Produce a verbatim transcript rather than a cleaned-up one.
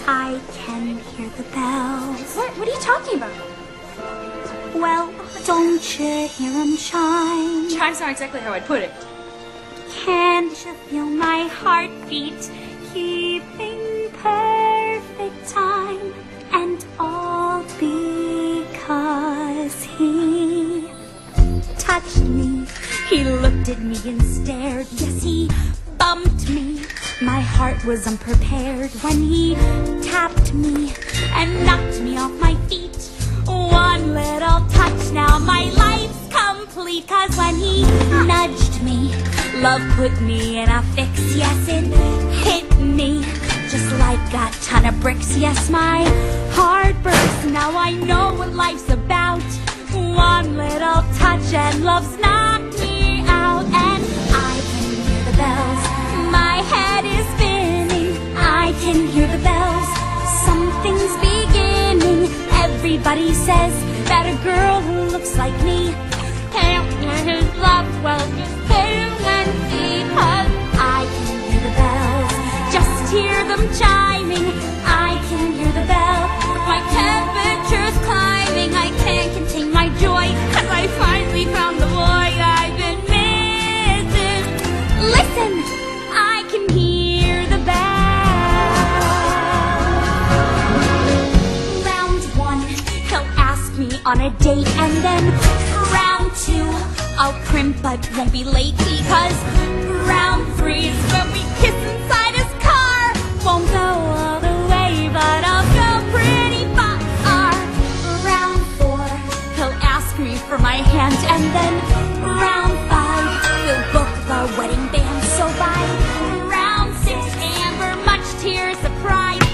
I can hear the bells. What? What are you talking about? Well, don't you hear them chime? Chime's not exactly how I'd put it. Can't you feel my heartbeat keeping perfect time? And all because he touched me. He looked at me and stared. Yes, he bumped me. My heart was unprepared when he tapped me and knocked me off my feet. One little touch, now my life's complete. Cause when he nudged me, love put me in a fix. Yes, it hit me just like a ton of bricks. Yes, my heart burst. Now I know what life's about. One little touch and love's knocked me out. And I can hear the bells. My head is spinning. I can hear the bells. Something's beginning. Everybody says that a girl who looks like me can't win his love. Well, just hit him and see. Cause I can hear the bells. Just hear them chiming. I can hear the bell. My temperature's climbing. I can't contain my joy. Cause I finally found the boy I've been missing. Listen, I can hear the bell. Round one, he'll ask me on a date. And then round two, I'll primp but won't be late. Because round three is when we kiss inside his car. Won't go all the way, but I'll go pretty far. Round four, he'll ask me for my hand. And then round five, we'll book the wedding band. So by round six, Amber, much tears of pride,